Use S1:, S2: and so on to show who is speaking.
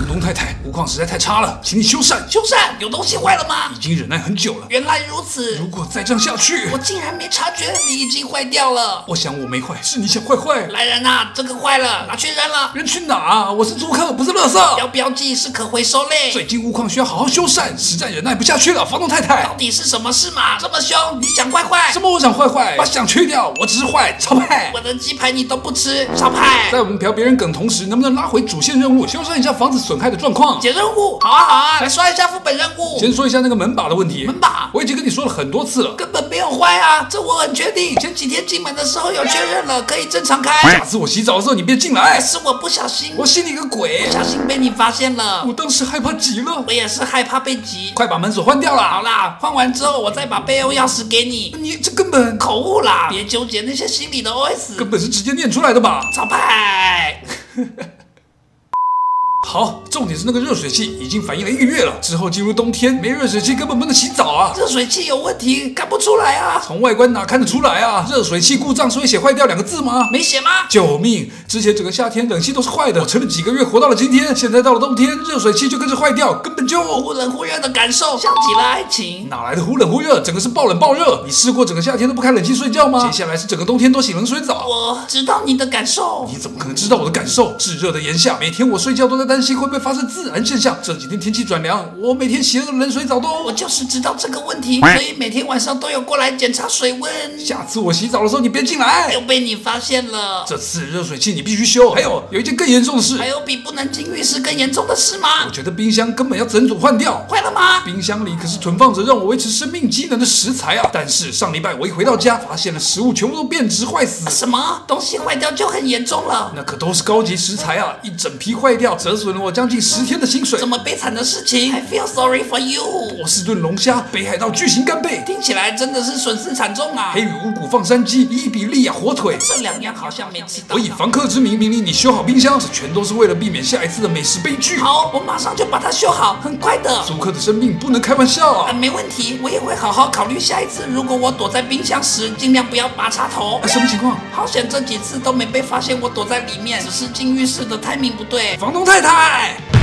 S1: 房东太太，屋况实在太差了，请你修缮。
S2: 修缮？有东西坏了吗？
S1: 已经忍耐很久了。
S2: 原来如此。
S1: 如果再这样下去，
S2: 我竟然没察觉你已经坏掉了。
S1: 我想我没坏，是你想坏坏。
S2: 来人啊，这个坏了，拿去扔了。
S1: 扔去哪？我是租客，不是垃圾。
S2: 要标记是可回收类。
S1: 最近屋况需要好好修缮，实在忍耐不下去了，房东太太。
S2: 到底是什么事嘛？这么凶，你想坏坏？
S1: 什么我想坏坏？把想去掉，我只是坏，超派。
S2: 我的鸡排你都不吃，超派。
S1: 在我们嫖别人梗同时，能不能拉回主线任务，修缮一下房子损害的状况？
S2: 解任务，好啊好啊，来刷一下副本任务。
S1: 先说一下那个门把的问题。
S2: 门把，
S1: 我已经跟你说了很多次了，
S2: 根本没有坏啊，这我很确定。前几天进门的时候有确认了，可以正常开。
S1: 下次我洗澡的时候你别进来。
S2: 是我不小心，
S1: 我信你个鬼！
S2: 不小心被你发现了。
S1: 我当时害怕极了，
S2: 我也是害怕被挤。
S1: 快把门锁换掉了。
S2: 好啦，换完之后我再把备用钥匙给你。
S1: 你这根本
S2: 口误啦，别纠结那些心里的 OS，
S1: 根本是直接念出来的吧？
S2: 超派。
S1: 好，重点是那个热水器已经反应了1个月了，之后进入冬天，没热水器根本不能洗澡啊！
S2: 热水器有问题，看不出来啊！
S1: 从外观哪看得出来啊？热水器故障，所以写坏掉2个字吗？
S2: 没写吗？
S1: 救命！之前整个夏天冷气都是坏的，我撑了几个月活到了今天，现在到了冬天，热水器就跟着坏掉，根本就
S2: 忽冷忽热的感受，像极了爱情。
S1: 哪来的忽冷忽热？整个是爆冷爆热！你试过整个夏天都不开冷气睡觉吗？接下来是整个冬天都洗冷水澡。
S2: 我知道你的感受。
S1: 你怎么可能知道我的感受？炙热的炎夏，每天我睡觉都在担心会不会发生自然现象。这几天天气转凉，我每天洗了个冷水澡都……
S2: 我就是知道这个问题，所以每天晚上都有过来检查水温。
S1: 下次我洗澡的时候你别进来。
S2: 又被你发现了。
S1: 这次热水器你必须修。还有一件更严重的事。
S2: 还有比不能进浴室更严重的事吗？
S1: 我觉得冰箱根本要整组换掉。
S2: 坏了吗？
S1: 冰箱里可是存放着让我维持生命机能的食材啊！但是上礼拜我一回到家，发现了食物全部都变质坏死。
S2: 什么东西坏掉就很严重了？
S1: 那可都是高级食材啊！一整批坏掉，折损了我将近10天的薪水。
S2: 这么悲惨的事情 ，I feel sorry for you。
S1: 波士顿龙虾，北海道巨型干贝，
S2: 听起来真的是损失惨重啊！
S1: 黑羽五谷放山鸡，伊比利亚火腿，
S2: 这2样好像没吃到。
S1: 我以房客之名命令你修好冰箱，这全都是为了避免下一次的美食悲剧。
S2: 好，我马上就把它修好，很快的。
S1: 租客的生命不能开玩笑啊！
S2: 没问题，我也会好好考虑下一次，如果我躲在冰箱时，尽量不要拔插头。
S1: 什么情况？
S2: 好险这几次都没被发现我躲在里面，只是进浴室的timing不对。
S1: 房东太太。